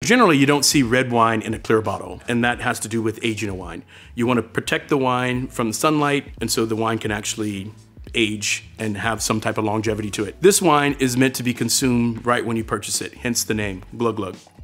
Generally, you don't see red wine in a clear bottle, and that has to do with aging a wine. You want to protect the wine from the sunlight, and so the wine can actually age and have some type of longevity to it. This wine is meant to be consumed right when you purchase it, hence the name, glug glug.